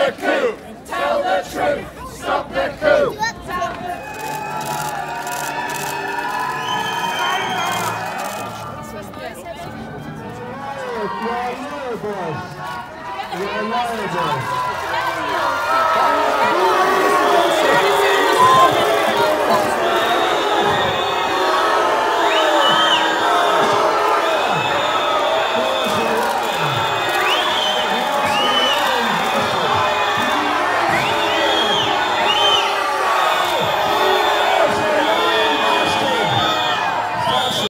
the coup! Tell the truth! Stop the coup! You're a liar, boss. You're a liar, boss.